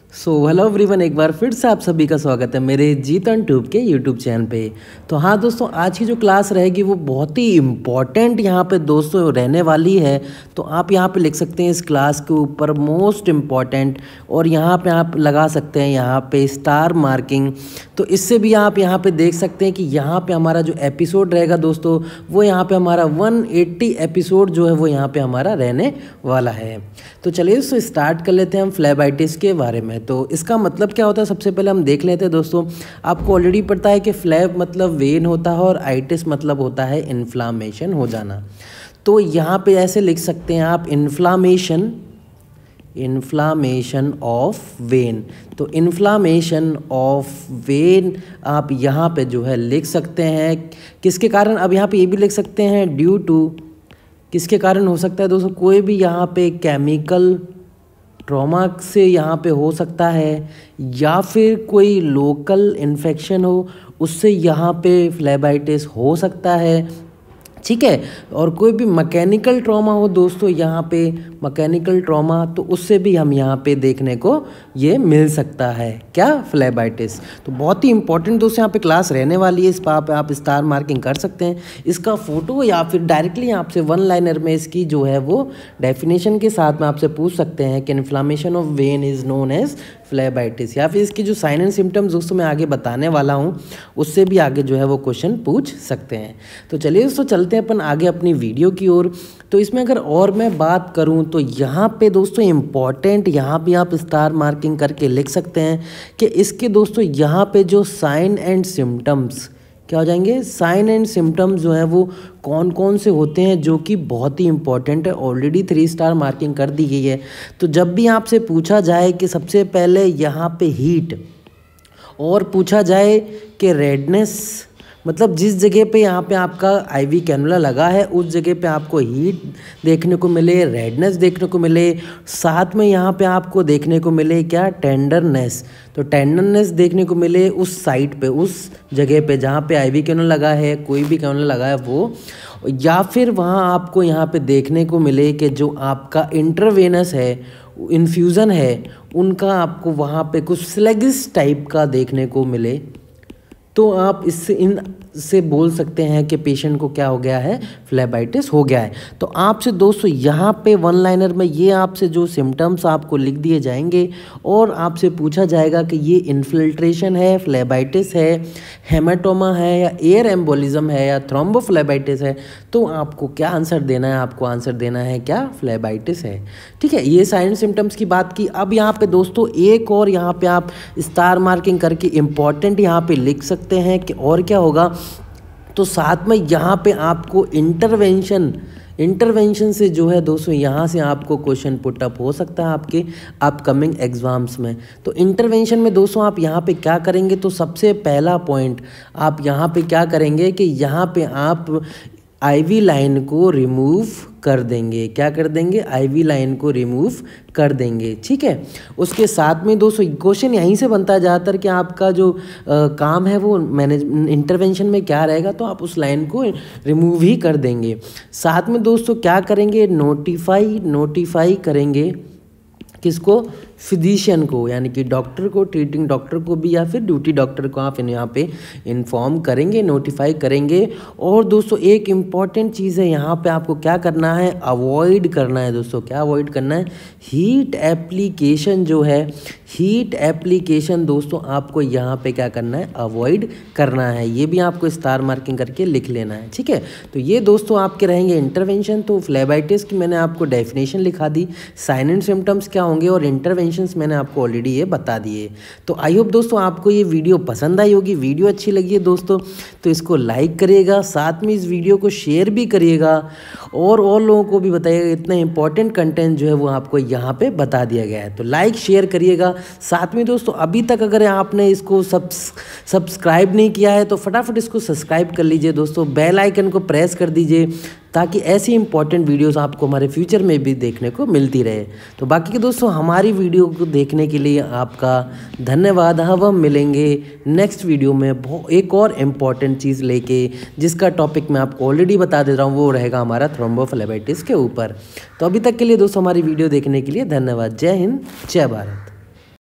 Hello everyone, एक बार फिर से आप सभी का स्वागत है मेरे जीतन ट्यूब के यूट्यूब चैनल पे। तो हाँ दोस्तों, आज की जो क्लास रहेगी वो बहुत ही इम्पॉर्टेंट यहाँ पे दोस्तों रहने वाली है। तो आप यहाँ पे लिख सकते हैं इस क्लास के ऊपर मोस्ट इम्पॉर्टेंट, और यहाँ पे आप लगा सकते हैं यहाँ पे स्टार मार्किंग। तो इससे भी आप यहाँ पे देख सकते हैं कि यहाँ पे हमारा जो एपिसोड रहेगा दोस्तों, वो यहाँ पे हमारा 180 एपिसोड जो है वो यहाँ पे हमारा रहने वाला है। तो चलिए दोस्तों स्टार्ट कर लेते हैं हम फ्लेबाइटिस के बारे में। तो इसका मतलब क्या होता है, सबसे पहले हम देख लेते हैं दोस्तों। आपको ऑलरेडी पता है कि फ्लैब मतलब वेन होता है और आइटिस मतलब होता है इन्फ्लामेशन हो जाना। तो यहाँ पे ऐसे लिख सकते हैं आप इन्फ्लामेशन ऑफ वेन। तो इन्फ्लामेशन ऑफ वेन आप यहाँ पे जो है लिख सकते हैं किसके कारण। अब यहाँ पे ये भी लिख सकते हैं ड्यू टू, किसके कारण हो सकता है दोस्तों, कोई भी यहाँ पे केमिकल ट्रॉमा से यहाँ पे हो सकता है, या फिर कोई लोकल इन्फेक्शन हो उससे यहाँ पे फ्लेबाइटिस हो सकता है। ठीक है, और कोई भी मैकेनिकल ट्रॉमा हो दोस्तों, यहाँ पे मैकेनिकल ट्रॉमा, तो उससे भी हम यहाँ पे देखने को ये मिल सकता है क्या, फ्लेबाइटिस। तो बहुत ही इंपॉर्टेंट दोस्तों यहाँ पे क्लास रहने वाली है। इस पे आप स्टार मार्किंग कर सकते हैं। इसका फोटो या फिर डायरेक्टली आपसे वन लाइनर में इसकी जो है वो डेफिनेशन के साथ में आपसे पूछ सकते हैं कि inflammation of vein is known as phlebitis, या फिर इसकी जो साइन एंड सिम्टम्स दोस्तों मैं आगे बताने वाला हूँ उससे भी आगे जो है वो क्वेश्चन पूछ सकते हैं। तो चलिए दोस्तों चलते हैं अपन आगे अपनी वीडियो की ओर। तो इसमें अगर और मैं बात करूं तो यहाँ पे दोस्तों इम्पॉर्टेंट, यहाँ भी आप स्टार मार्किंग करके लिख सकते हैं कि इसके दोस्तों यहाँ पे जो साइन एंड सिम्टम्स क्या हो जाएंगे, साइन एंड सिम्टम्स जो है वो कौन कौन से होते हैं, जो कि बहुत ही इंपॉर्टेंट है। ऑलरेडी 3 स्टार मार्किंग कर दी गई है। तो जब भी आपसे पूछा जाए कि सबसे पहले यहाँ पे हीट, और पूछा जाए कि रेडनेस, मतलब जिस जगह पे यहाँ पे आपका आईवी कैनुला लगा है उस जगह पे आपको हीट देखने को मिले, रेडनेस देखने को मिले, साथ में यहाँ पे आपको देखने को मिले क्या, टेंडरनेस। तो टेंडरनेस देखने को मिले उस साइट पे, उस जगह पे जहाँ पे आईवी कैनुला लगा है, कोई भी कैनुला लगा है वो, या फिर वहाँ आपको यहाँ पे देखने को मिले कि जो आपका इंटरवेनस है, इन्फ्यूज़न है, उनका आपको वहाँ पे कुछ स्लेगिस टाइप का देखने को मिले। तो आप इससे बोल सकते हैं कि पेशेंट को क्या हो गया है, फ्लेबाइटिस हो गया है। तो आपसे दोस्तों यहाँ पे वन लाइनर में ये आपसे जो सिम्टम्स आपको लिख दिए जाएंगे, और आपसे पूछा जाएगा कि ये इन्फिल्ट्रेशन है, फ्लेबाइटिस है, हेमाटोमा है, या एयर एम्बोलिज्म है, या थ्रोम्बोफ्लेबाइटिस है। तो आपको क्या आंसर देना है, आपको आंसर देना है क्या, फ्लेबाइटिस है। ठीक है, ये साइन सिम्टम्स की बात की। अब यहाँ पे दोस्तों एक और यहाँ पे आप स्टार मार्किंग करके इम्पॉर्टेंट यहाँ पे लिख सकते हैं कि और क्या होगा। तो साथ में यहाँ पे आपको इंटरवेंशन से जो है दोस्तों यहाँ से आपको क्वेश्चन पुट अप हो सकता है आपके अपकमिंग एग्जाम्स में। तो इंटरवेंशन में दोस्तों आप यहाँ पे क्या करेंगे, तो सबसे पहला पॉइंट आप यहाँ पे क्या करेंगे कि यहाँ पे आप आईवी लाइन को रिमूव कर देंगे। क्या कर देंगे, आईवी लाइन को रिमूव कर देंगे। ठीक है, उसके साथ में दोस्तों क्वेश्चन यहीं से बनता है ज़्यादातर कि आपका जो काम है वो मैनेज इंटरवेंशन में क्या रहेगा, तो आप उस लाइन को रिमूव ही कर देंगे। साथ में दोस्तों क्या करेंगे, नोटिफाई करेंगे किसको, फिजिशियन को, यानी कि डॉक्टर को, ट्रीटिंग डॉक्टर को भी, या फिर ड्यूटी डॉक्टर को आप यहाँ पे इन्फॉर्म करेंगे, नोटिफाई करेंगे। और दोस्तों एक इम्पॉर्टेंट चीज़ है, यहाँ पे आपको क्या करना है, अवॉइड करना है दोस्तों। क्या अवॉइड करना है, हीट एप्लीकेशन जो है, हीट एप्लीकेशन दोस्तों आपको यहाँ पे क्या करना है, अवॉइड करना है। ये भी आपको स्टार मार्किंग करके लिख लेना है। ठीक है, तो ये दोस्तों आपके रहेंगे इंटरवेंशन। तो फ्लेबाइटिस की मैंने आपको डेफिनेशन लिखा दी, साइन एंड सिम्टम्स क्या होंगे, और इंटरवेंशंस मैंने आपको ऑलरेडी ये बता दिए। तो आई होप दोस्तों आपको ये वीडियो पसंद आई होगी। वीडियो अच्छी लगी है दोस्तों तो इसको लाइक करिएगा, साथ में इस वीडियो को शेयर भी करिएगा, और लोगों को भी बताइएगा। इतना इंपॉर्टेंट कंटेंट जो है वो आपको यहाँ पे बता दिया गया है। तो लाइक शेयर करिएगा। साथ में दोस्तों अभी तक अगर आपने इसको सब्सक्राइब नहीं किया है तो फटाफट इसको सब्सक्राइब कर लीजिए दोस्तों, बेल आइकन को प्रेस कर दीजिए, ताकि ऐसी इंपॉर्टेंट वीडियोस आपको हमारे फ्यूचर में भी देखने को मिलती रहे। तो बाकी के दोस्तों हमारी वीडियो को देखने के लिए आपका धन्यवाद। अब हम मिलेंगे नेक्स्ट वीडियो में एक और इम्पॉर्टेंट चीज़ लेके, जिसका टॉपिक मैं आपको ऑलरेडी बता दे रहा हूँ, वो रहेगा हमारा थ्रोम्बोफ्लेबाइटिस के ऊपर। तो अभी तक के लिए दोस्तों हमारी वीडियो देखने के लिए धन्यवाद। जय हिंद, जय भारत।